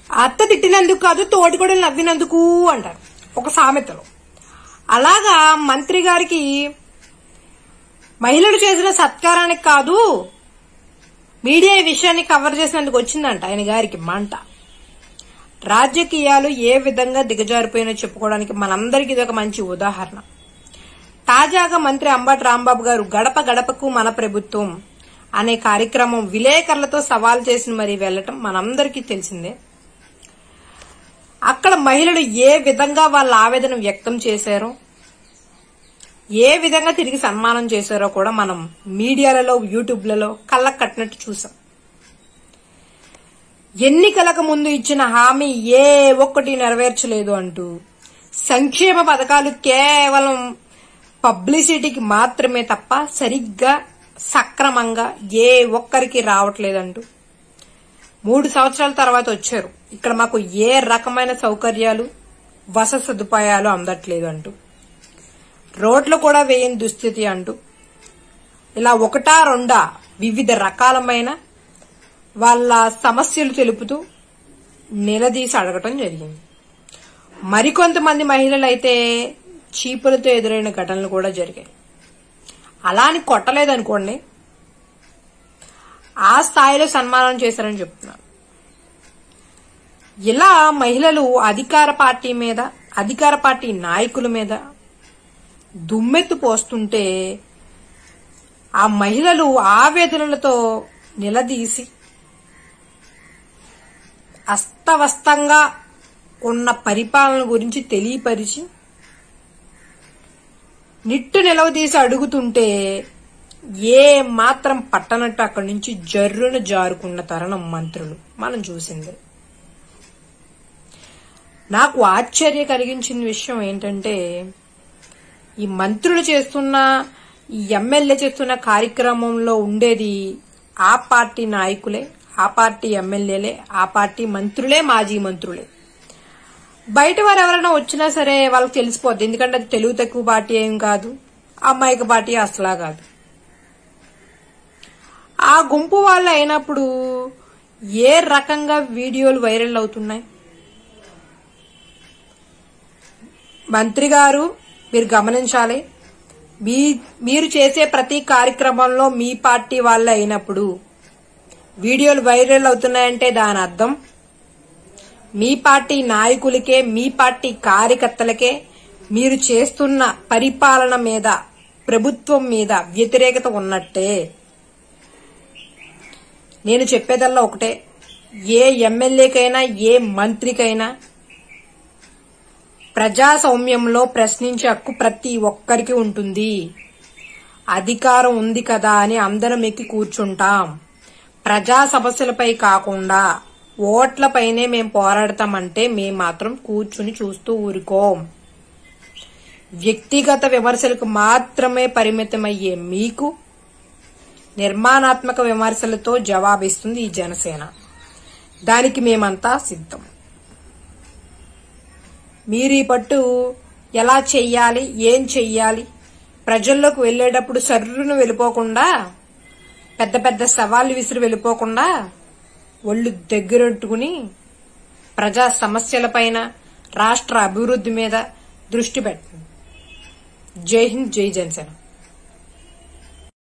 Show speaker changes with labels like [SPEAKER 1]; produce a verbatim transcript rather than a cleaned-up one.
[SPEAKER 1] అత్త తిట్టినందుకు కాదు తోటికోడలు నవ్వినందుకు అంటారు ఒక సామెతలో. అలాగా మంత్రి గారికి మహిళలు చేసిన సత్కారానికి కాదు మీడియా ఈ విషయాన్ని కవర్ చేసినందుకు వచ్చిందంట ఆయన గారికి మంట. రాజకీయాలు ఏ విధంగా దిగజారిపోయినా చెప్పుకోవడానికి మనందరికీ ఇది ఒక మంచి ఉదాహరణ. తాజాగా మంత్రి అంబటి రాంబాబు గారు గడప గడపకు మన ప్రభుత్వం అనే కార్యక్రమం విలేకరులతో సవాల్ చేసి మరీ వెళ్లటం మనందరికీ తెలిసిందే. అక్కడ మహిళలు ఏ విధంగా వాళ్ళ ఆవేదన వ్యక్తం చేశారో, ఏ విధంగా తిరిగి సన్మానం చేశారో కూడా మనం మీడియాలలో యూట్యూబ్లలో కళ్ళకు కట్టినట్టు చూసాం. ఎన్నికలకు ముందు ఇచ్చిన హామీ ఏ ఒక్కటి నెరవేర్చలేదు అంటూ సంక్షేమ పథకాలు కేవలం పబ్లిసిటీకి మాత్రమే తప్ప సరిగ్గా సక్రమంగా ఏ ఒక్కరికి రావట్లేదంటూ మూడు సంవత్సరాల తర్వాత వచ్చారు. ఇక్కడ మాకు ఏ రకమైన సౌకర్యాలు వసతి సదుపాయాలు అందట్లేదు అంటూ, రోడ్లు కూడా వేయని దుస్థితి అంటూ, ఇలా ఒకటా రెండా వివిధ రకాలమైన వాళ్ళ సమస్యలు తెలుపుతూ నిలదీసి అడగటం జరిగింది. మరికొంతమంది మహిళలు అయితే చీపులతో ఎదురైన ఘటనలు కూడా జరిగాయి. అలా అని కొట్టలేదనుకోండి, ఆ స్థాయిలో సన్మానం చేశారని చెప్తున్నారు. ఇలా మహిళలు అధికార పార్టీ మీద, అధికార పార్టీ నాయకుల మీద దుమ్మెత్తు పోస్తుంటే ఆ మహిళలు ఆవేదనలతో నిలదీసి అస్తవస్తంగా ఉన్న పరిపాలన గురించి తెలియపరిచి నిట్టు నిలవదీసి అడుగుతుంటే ఏ మాత్రం పట్టనట్టు అక్కడి నుంచి జర్రున జారుకున్న తరుణం మంత్రులు మనం చూసింది. నాకు ఆశ్చర్య కలిగించిన విషయం ఏంటంటే, ఈ మంత్రులు చేస్తున్న, ఈ ఎమ్మెల్యే చేస్తున్న కార్యక్రమంలో ఉండేది ఆ పార్టీ నాయకులే, ఆ పార్టీ ఎమ్మెల్యేలే, ఆ పార్టీ మంత్రులే, మాజీ మంత్రులే. బయట వారు ఎవరైనా వచ్చినా సరే వాళ్ళకి తెలిసిపోద్ది, ఎందుకంటే అది తెలుగు తక్కువ పార్టీ ఏం కాదు, అమ్మాయిక పార్టీ అసలా కాదు. ఆ గుంపు వాళ్ళు అయినప్పుడు ఏ రకంగా వీడియోలు వైరల్ అవుతున్నాయి. మంత్రి గారు మీరు గమనించాలి, మీ మీరు చేసే ప్రతి కార్యక్రమంలో మీ పార్టీ వాళ్ళే అయినప్పుడు వీడియోలు వైరల్ అవుతున్నాయంటే దాని అర్థం మీ పార్టీ నాయకులకే, మీ పార్టీ కార్యకర్తలకే మీరు చేస్తున్న పరిపాలన మీద, ప్రభుత్వం మీద వ్యతిరేకత ఉన్నట్టే. నేను చెప్పేదల్లా ఒకటే, ఏ ఎమ్మెల్యేకైనా ఏ మంత్రికైనా ప్రజాస్వామ్యంలో ప్రశ్నించే హక్కు ప్రతి ఒక్కరికి ఉంటుంది. అధికారం ఉంది కదా అని అందరం ఎక్కి కూర్చుంటాం. ప్రజా సమస్యలపై కాకుండా ఓట్లపైనే మేం పోరాడతామంటే మేం మాత్రం కూర్చుని చూస్తూ ఊరుకోం. వ్యక్తిగత విమర్శలకు మాత్రమే పరిమితమయ్యే మీకు నిర్మాణాత్మక విమర్శలతో జవాబిస్తుంది ఈ జనసేన. దానికి మేమంతా సిద్ధం. మీరు ఈ పట్టు ఎలా చెయ్యాలి, ఏం చెయ్యాలి, ప్రజల్లోకి వెళ్లేటప్పుడు సర్రును వెళ్ళిపోకుండా, పెద్ద పెద్ద సవాళ్లు విసిరి వెళ్ళిపోకుండా ఒళ్ళు దగ్గరట్టుకుని ప్రజా సమస్యలపైన, రాష్ట్ర అభివృద్ధి మీద దృష్టి పెట్టండి. జై హింద్, జై జనసేన.